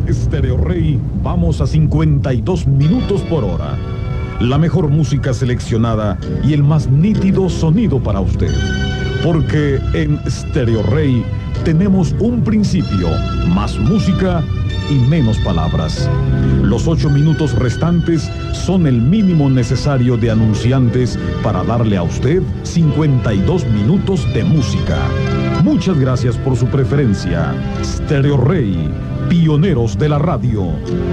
Stereo Rey vamos a 52 minutos por hora. La mejor música seleccionada y el más nítido sonido para usted. Porque en Stereo Rey tenemos un principio: más música y menos palabras. Los 8 minutos restantes son el mínimo necesario de anunciantes para darle a usted 52 minutos de música. Muchas gracias por su preferencia. Stereo Rey, pioneros de la radio.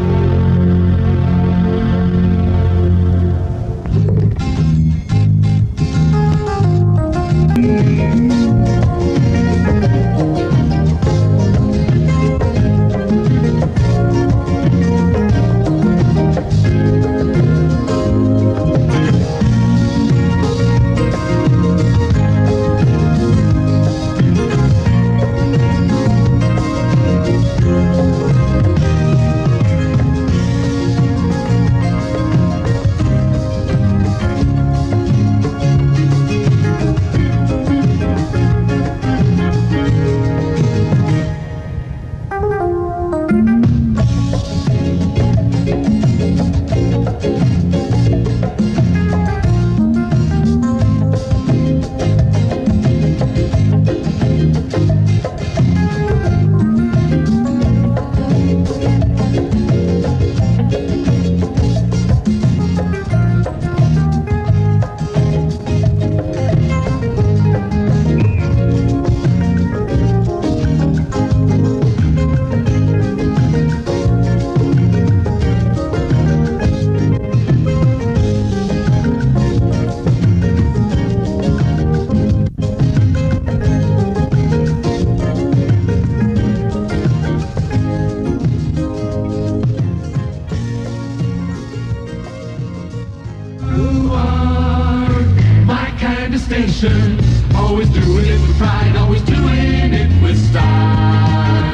Always doing it with pride, always doing it with style.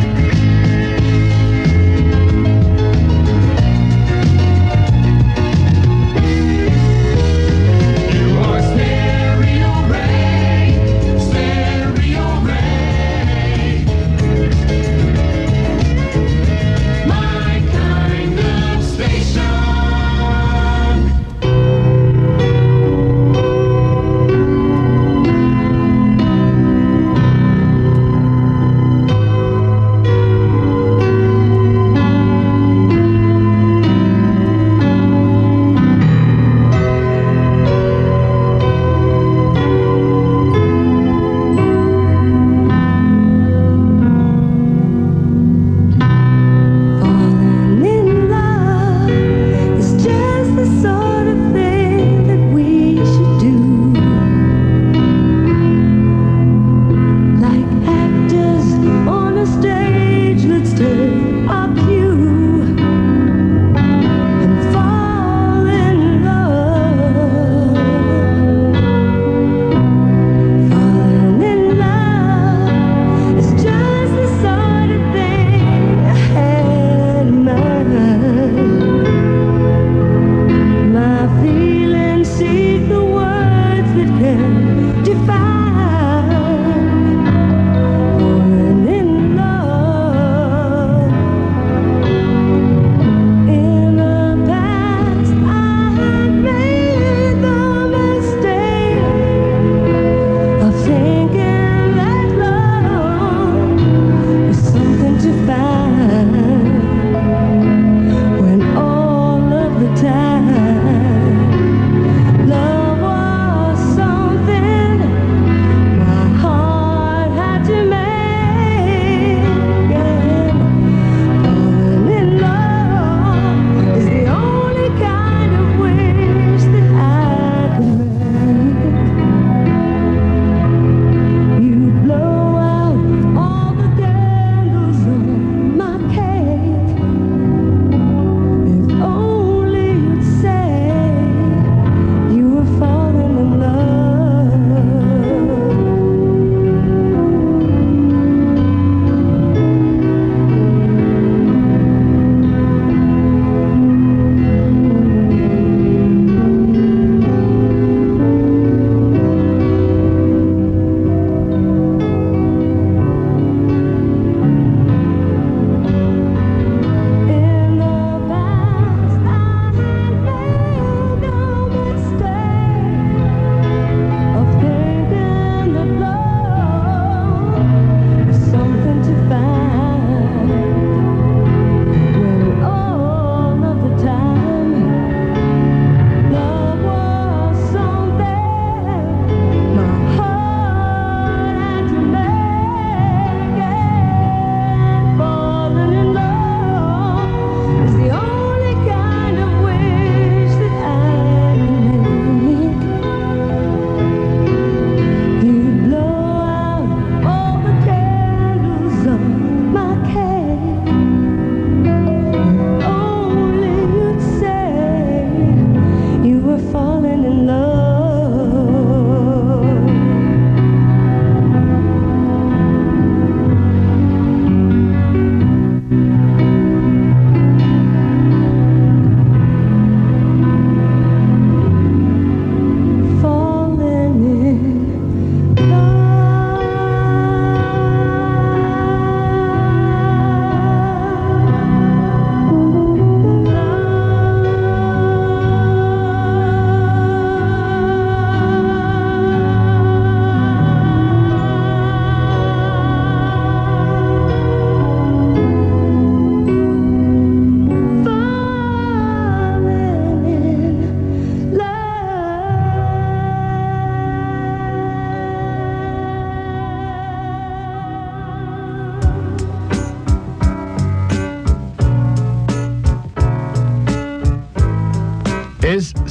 You are Stereo Ray, Stereo Ray. My kind of station.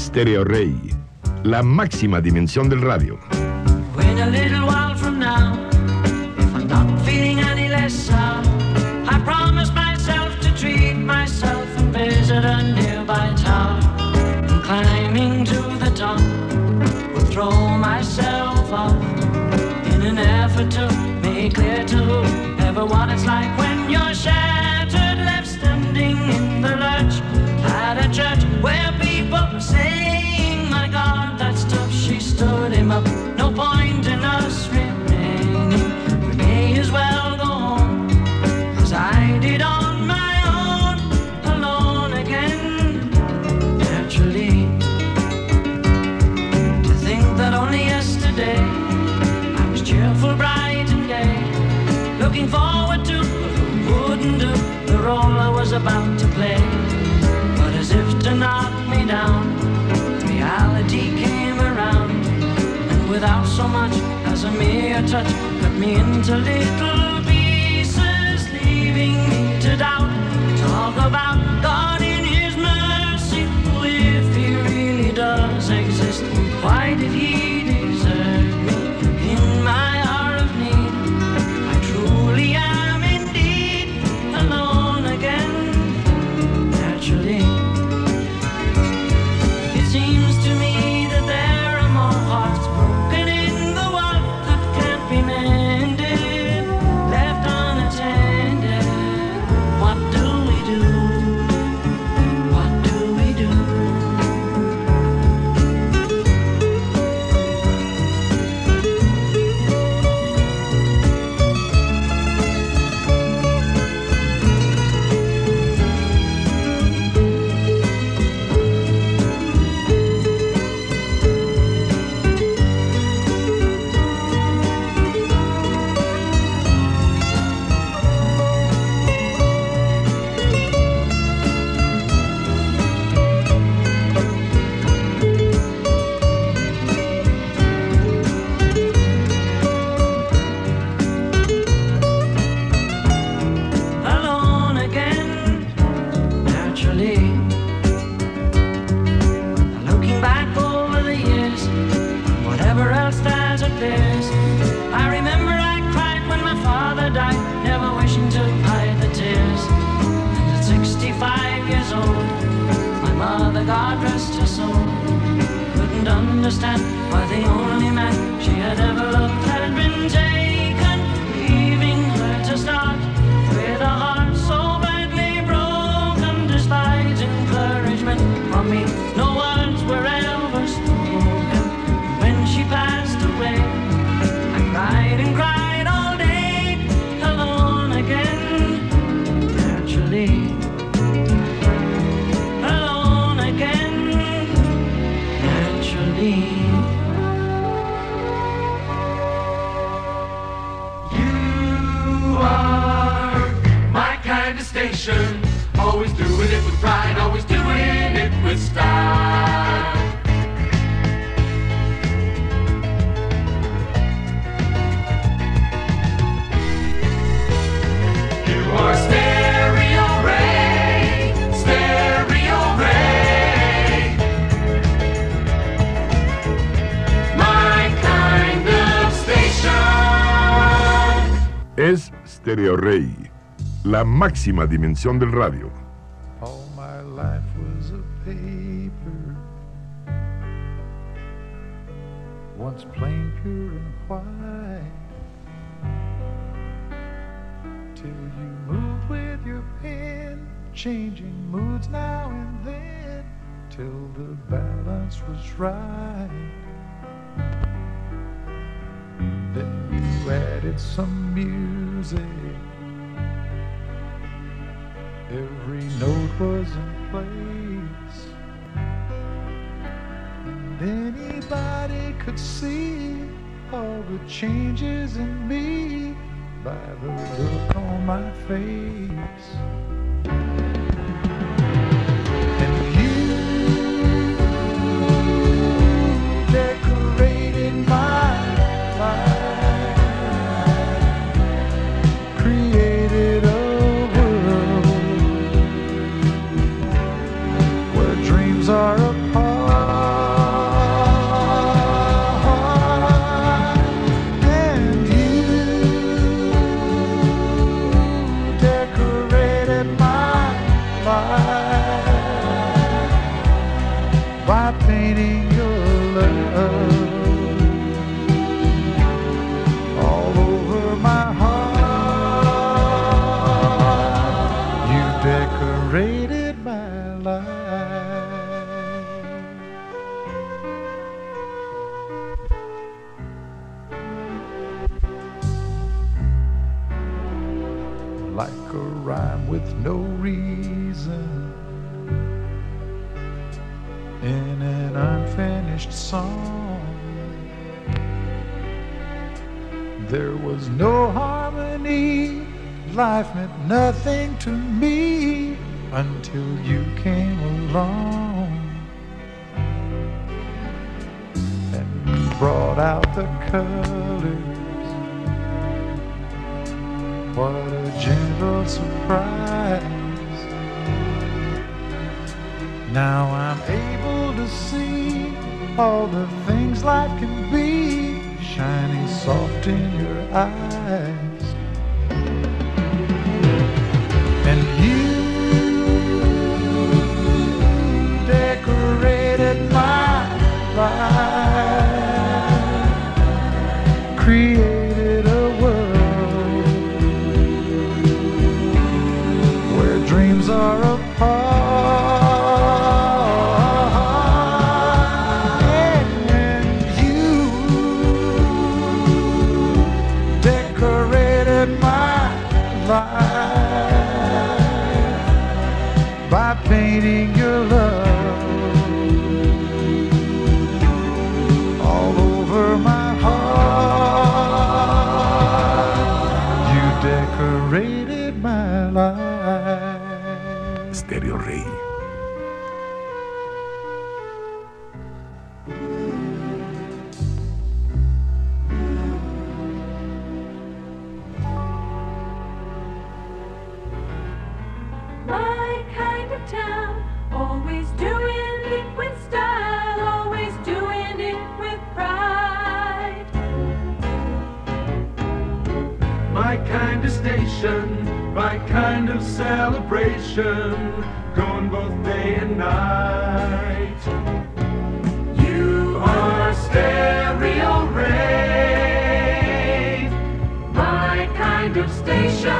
Stereo Rey, la máxima dimensión del radio. When a little while from now, if I'm not feeling any less sound, I promise myself to treat myself and visit a nearby town. And climbing to the top, will throw myself off in an effort to make clear to whoever what it's like when you're shattered, left standing in the lurch at a church where people were saying, my God, that's tough, she stood him up. No point in us remaining, we may as well go home, as I did on my own, alone again, naturally. To think that only yesterday I was cheerful, bright and gay, looking forward to who wouldn't do the role I was about to play. But as if to knock me down, reality came around, and without so much as a mere touch, cut me into little pieces, leaving me to doubt. Talk about God in His mercy, if He really does exist, why did He desert me in my hour of need? I truly am indeed alone again, naturally. It seems to me that there are more hearts broken in the world that can't be mended, left unattended. What do we do? What do we do? Alone again, naturally. Looking back over the years, whatever else that appears, I remember I cried when my father died, never wishing to hide the tears. And at 65 years old, my mother, God rest her soul, couldn't understand why the only man she had ever loved had been taken, leaving her to start with a heart so badly broken. Despite encouragement from me, no words were ever spoken. When she passed away, I cried and cried all day, alone again, naturally. Alone again, naturally. You are my kind of station. Always doing it with pride, always doing it with style. You are Stereo Ray, Stereo Ray. My kind of station. Es Stereo Rey, la máxima dimensión del radio. All my life was a paper, once plain, pure and white, till you moved with your pen, changing moods now and then, till the balance was right. Then you added some music, every note was in place, and anybody could see all the changes in me by the look on my face. And you decorated my life, created a world where dreams are a part. like a rhyme with no reason in an unfinished song. There was no harmony, life meant nothing to me until you came along and brought out the colors. What a gentle surprise. Now I'm able to see all the things life can be, shining soft in your eyes. And you decorated my life, created a world where dreams are apart. By painting your love all over my heart, you decorated my life. Stereo Rey. My kind of town, always doing it with style, always doing it with pride. My kind of station, my kind of celebration, going both day and night. You are Stereo Rey, my kind of station.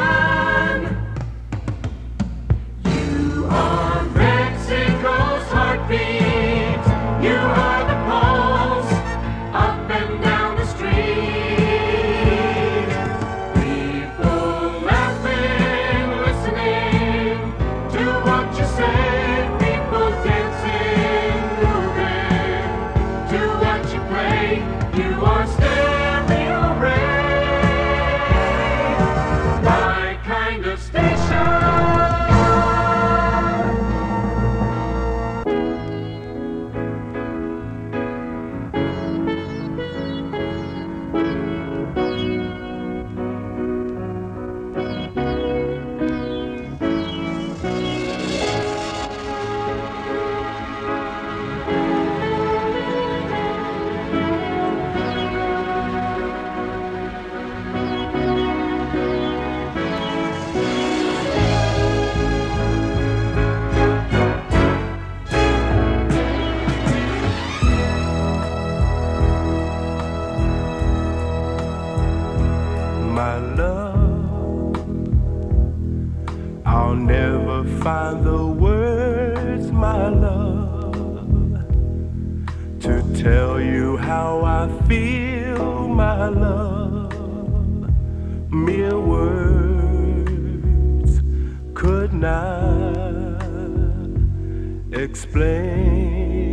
You are Mexico's heartbeat. You are the pulse up and down the street. People laughing, listening to what you say. People dancing, moving to what you play. You are Stereo Rey, my kind of station. My love, I'll never find the words, my love, to tell you how I feel, my love. Mere words could not explain.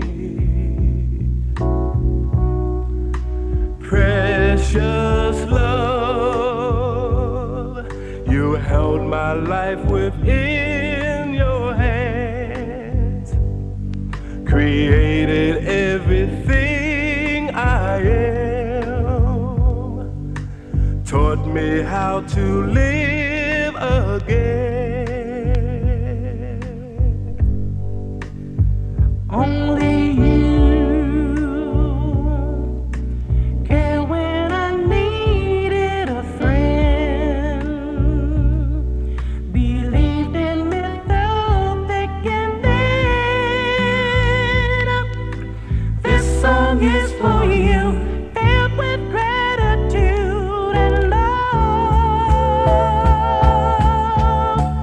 Precious love, you held my life within your hands, created everything I am, taught me how to live again. Only you care when I needed a friend. Believed in me through thick and thin. This song is for you, filled with gratitude and love.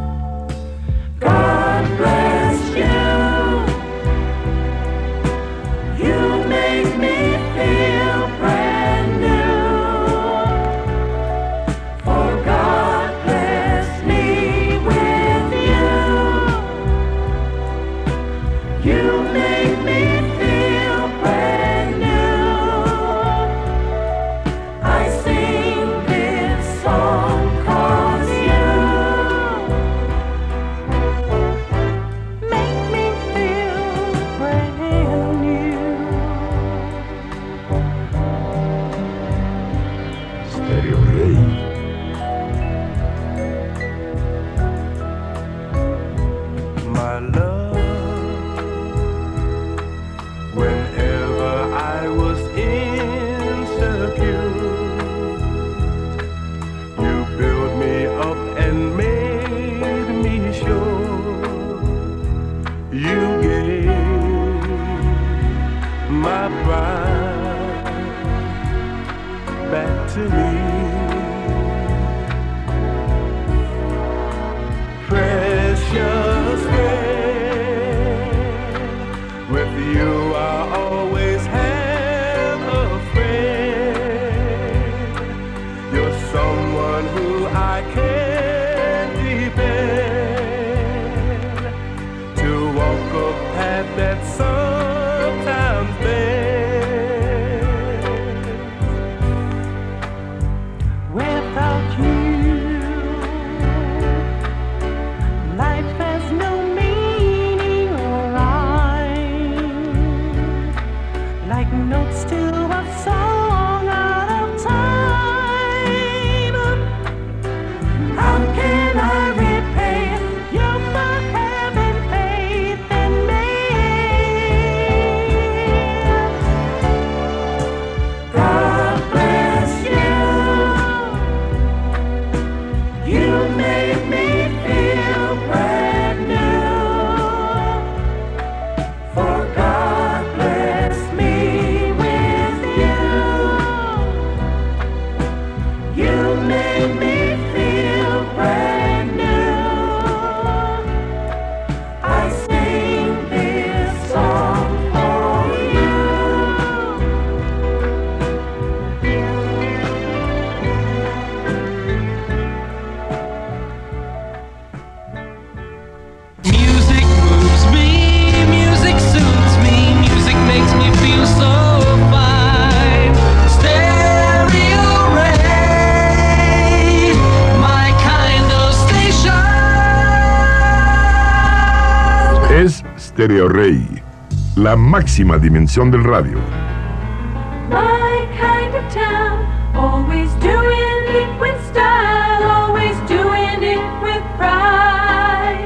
Stereo Rey, la máxima dimensión del radio. My kind of town, always doing it with style, always doing it with pride.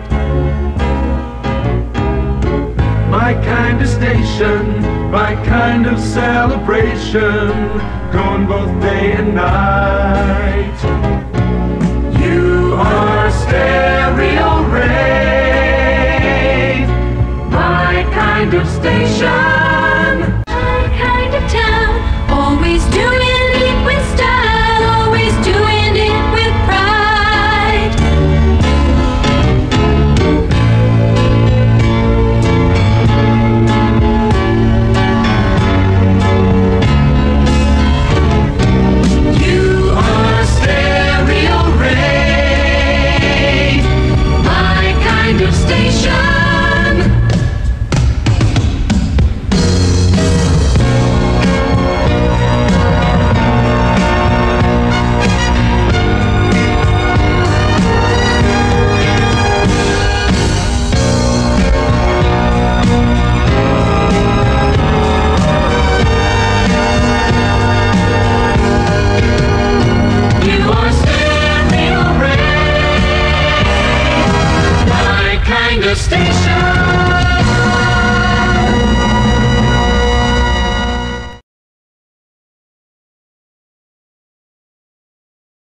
My kind of station, my kind of celebration, going both day and night.